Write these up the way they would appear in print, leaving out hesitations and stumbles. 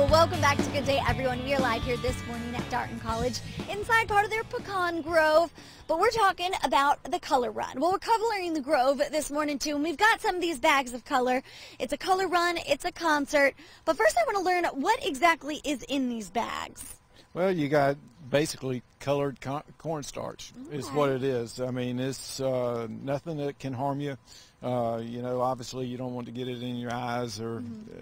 Well, welcome back to Good Day, everyone. We are live here this morning at Darton College, inside part of their Pecan Grove. But we're talking about the color run. Well, we're coloring the Grove this morning, too, and we've got some of these bags of color. It's a color run, it's a concert. But first, I want to learn what exactly is in these bags. Well, you got basically colored cornstarch is what it is. I mean, it's nothing that can harm you. You know, obviously you don't want to get it in your eyes, or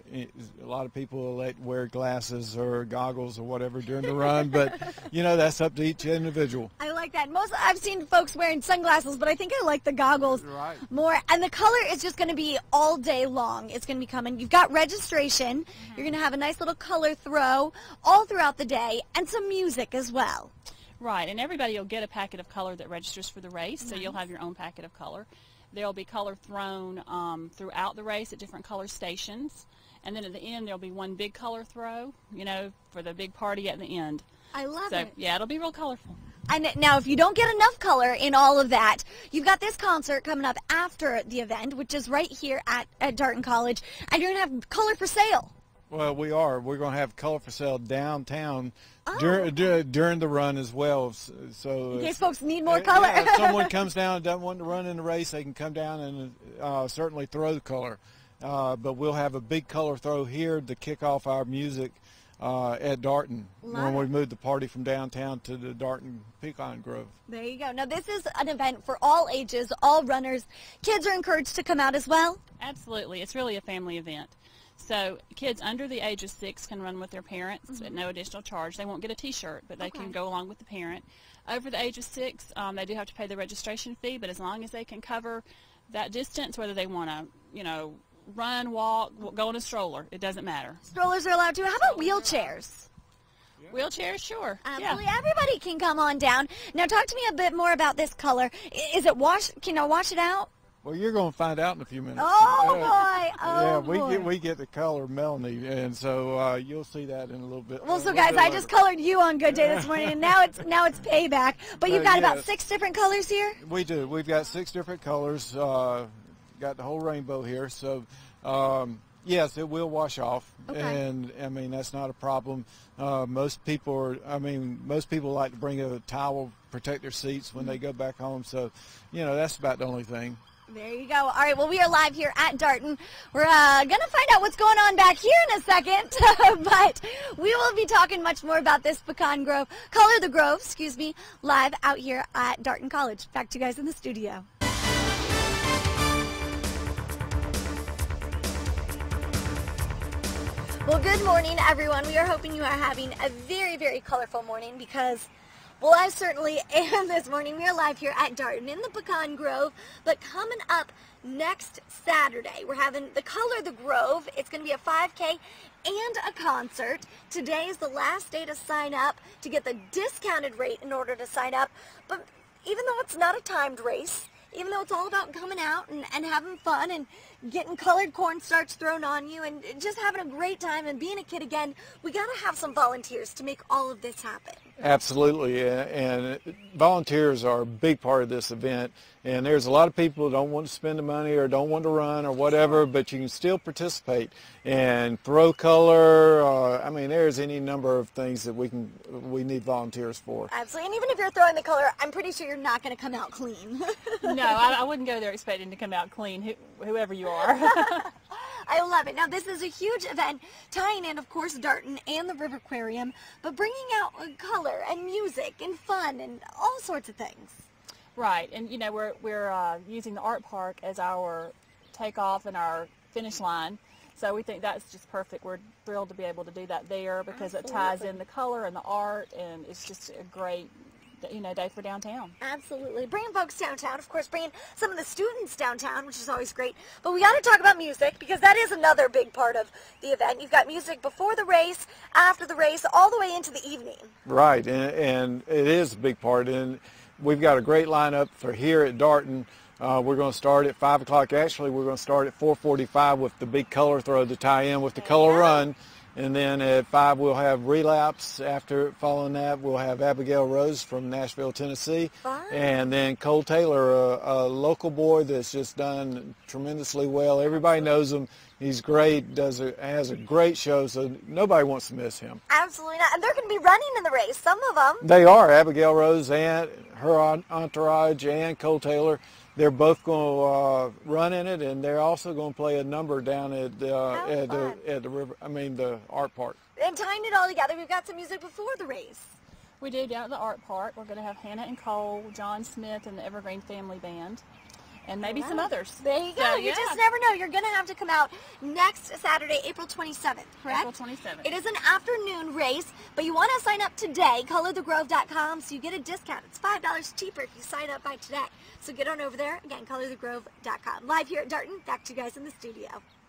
a lot of people wear glasses or goggles or whatever during the run, but you know, that's up to each individual. I like that. I've seen folks wearing sunglasses, but I think I like the goggles more. And the color is just going to be all day long. It's going to be coming. You've got registration. You're going to have a nice little color throw all throughout the day, and some music as well. Right, and everybody will get a packet of color that registers for the race, so you'll have your own packet of color. There'll be color thrown throughout the race at different color stations, and then at the end there'll be one big color throw, you know, for the big party at the end. I love it. it. Yeah, it'll be real colorful. And now, if you don't get enough color in all of that, you've got this concert coming up after the event, which is right here at Darton College, and you're going to have color for sale. Well, we are. We're going to have color for sale downtown during the run as well. So in case folks need more color. Yeah, if someone comes down and doesn't want to run in the race, they can come down and certainly throw the color. But we'll have a big color throw here to kick off our music at Darton when we move the party from downtown to the Darton Pecan Grove. There you go. Now, this is an event for all ages, all runners. Kids are encouraged to come out as well? Absolutely. It's really a family event. So kids under the age of 6 can run with their parents at no additional charge. They won't get a T-shirt, but they can go along with the parent. Over the age of 6, they do have to pay the registration fee, but as long as they can cover that distance, whether they want to, you know, run, walk, go in a stroller, it doesn't matter. Strollers are allowed to. How about wheelchairs? Wheelchairs, sure. Absolutely. Yeah. Everybody can come on down. Now, talk to me a bit more about this color. Is it can I wash it out? Well, you're going to find out in a few minutes. Oh, boy. Oh, yeah, we get the color Melanie, and so you'll see that in a little bit. Well, so guys, I just colored you on Good Day this morning, and now it's payback. But you've got about 6 different colors here? We do. We've got 6 different colors. Got the whole rainbow here. So, yes, it will wash off, and I mean, that's not a problem. Most people like to bring a towel, protect their seats when they go back home. So, you know, that's about the only thing. There you go. All right, well, we are live here at Darton. We're going to find out what's going on back here in a second, but we will be talking much more about this Pecan Grove, Color the Grove, excuse me, live out here at Darton College. Back to you guys in the studio. Well, good morning, everyone. We are hoping you are having a very, very colorful morning because, well, I certainly am this morning. We are live here at Darton in the Pecan Grove, but coming up next Saturday, we're having the Color the Grove. It's going to be a 5K and a concert. Today is the last day to sign up to get the discounted rate in order to sign up, but even though it's not a timed race, even though it's all about coming out and having fun and getting colored cornstarch thrown on you and just having a great time and being a kid again, we got to have some volunteers to make all of this happen. Absolutely, and volunteers are a big part of this event. And there's a lot of people who don't want to spend the money or don't want to run or whatever, but you can still participate and throw color. I mean, there's any number of things that we need volunteers for. Absolutely, and even if you're throwing the color, I'm pretty sure you're not going to come out clean. No, I wouldn't go there expecting to come out clean, whoever you are. I love it. Now, this is a huge event tying in, of course, Darton and the River Aquarium, but bringing out color and music and fun and all sorts of things. Right, and you know, we're using the art park as our takeoff and our finish line, so we think that's just perfect. We're thrilled to be able to do that there because it ties in the color and the art, and it's just a great, you know, day for downtown. Absolutely. Bringing folks downtown, of course, bringing some of the students downtown, which is always great. But we got to talk about music because that is another big part of the event. You've got music before the race, after the race, all the way into the evening. Right, and it is a big part. And we've got a great lineup for here at Darton. We're going to start at 5 o'clock. Actually, we're going to start at 4:45 with the big color throw to tie in with the color run. And then at 5 we'll have Relapse. After following that, we'll have Abigail Rose from Nashville, Tennessee. Fun. And then Cole Taylor, a local boy that's just done tremendously well. Everybody knows him. He's great, has a great show, so nobody wants to miss him. Absolutely not. And they're going to be running in the race, some of them. They are. Abigail Rose and her entourage and Cole Taylor. They're both going to run in it, and they're also going to play a number down at the river. The art park. And tying it all together, we've got some music before the race. We do down at the art park. We're going to have Hannah and Cole, John Smith, and the Evergreen Family Band, and maybe some others. There you go. So, you just never know. You're going to have to come out next Saturday, April 27th, correct? April 27th. It is an afternoon race, but you want to sign up today, colorthegrove.com, so you get a discount. It's $5 cheaper if you sign up by today. So get on over there. Again, colorthegrove.com. Live here at Darton. Back to you guys in the studio.